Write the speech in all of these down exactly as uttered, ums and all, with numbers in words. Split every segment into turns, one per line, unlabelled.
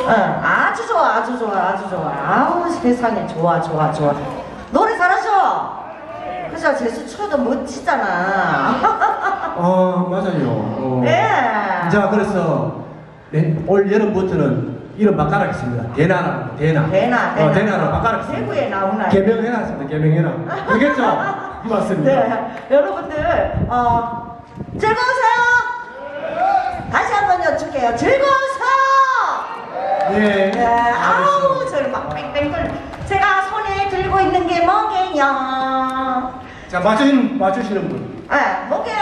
어, 아주 좋아, 아주 좋아, 아주 좋아. 아우 세상에 좋아, 좋아, 좋아. 노래 잘하죠? 그죠? 제수 추도 멋지잖아.
어 맞아요. 어.
네.
자 그래서 네, 올 여름부터는 이름 바꿔라겠습니다. 대나라, 대나.
대나, 대나.
어, 대나로 바꿔라겠습니다.
대구에 나오나?
개명해놨습니다. 개명해놔. 알겠죠? 맞습니다.
네, 여러분들 어, 즐거우세요? 다시 한번 여쭐게요. 즐거우세요?
네.
네, 아우 저를 막 뺑뺑 돌. 제가 손에 들고 있는 게 뭐게요?
자 맞추시는 맞추시는 분.
네, 뭐게요?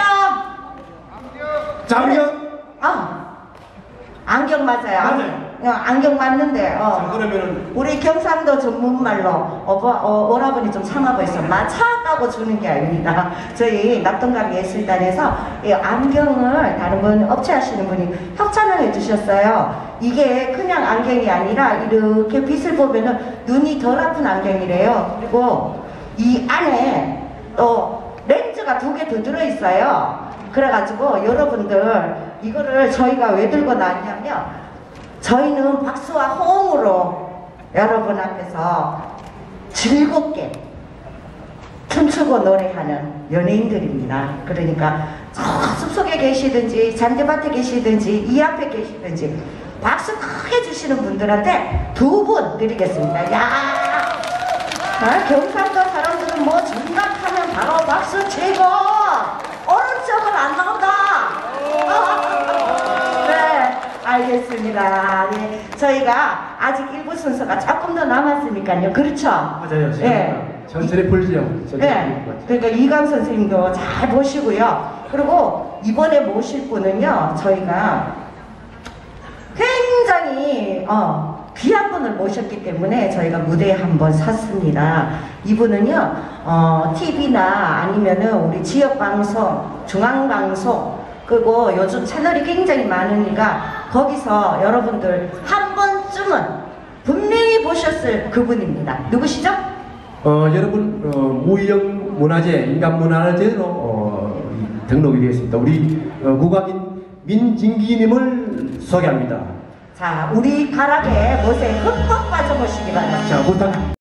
장경.
아, 안경 맞아요.
맞아요.
어, 안경 맞는데. 어.
자 그러면은
우리 경상도 전문말로 어버, 어, 오라버니 좀 참아보 있어. 마차까고 주는 게 아닙니다. 저희 낙동강 예술단에서 이 안경을 다른 분 업체 하시는 분이 협찬을 해주셨어요. 이게 그냥 안경이 아니라 이렇게 빛을 보면은 눈이 덜 아픈 안경이래요. 그리고 이 안에 또 렌즈가 두 개 더 들어있어요. 그래가지고 여러분들 이거를 저희가 왜 들고 나왔냐면 저희는 박수와 호응으로 여러분 앞에서 즐겁게 춤추고 노래하는 연예인들입니다. 그러니까 저 숲속에 계시든지 잔디밭에 계시든지 이 앞에 계시든지 박수 크게 주시는 분들한테 두 분 드리겠습니다. 야, 아, 경상도 사람들은 뭐 정각하면 바로 박수 치고 오른쪽은 안 나온다. 네, 알겠습니다. 네, 저희가 아직 일부 순서가 조금 더 남았으니까요. 그렇죠?
맞아요.
네.
천천히 풀죠.
네. 그러니까 이강 선생님도 잘 보시고요. 그리고 이번에 모실 분은요, 저희가 굉장히 어, 귀한 분을 모셨기 때문에 저희가 무대에 한번 섰습니다. 이분은요, 어, 티비나 아니면은 우리 지역방송, 중앙방송, 그리고 요즘 채널이 굉장히 많으니까 거기서 여러분들 한 번쯤은 분명히 보셨을 그분입니다. 누구시죠?
어 여러분 어, 무형 문화재, 인간 문화재로 어, 등록이 되었습니다. 우리 어, 국악인 민진기님을 소개합니다.
자, 우리 가락에 못에 흠뻑 빠져보시기 바랍니다.
자 부탁.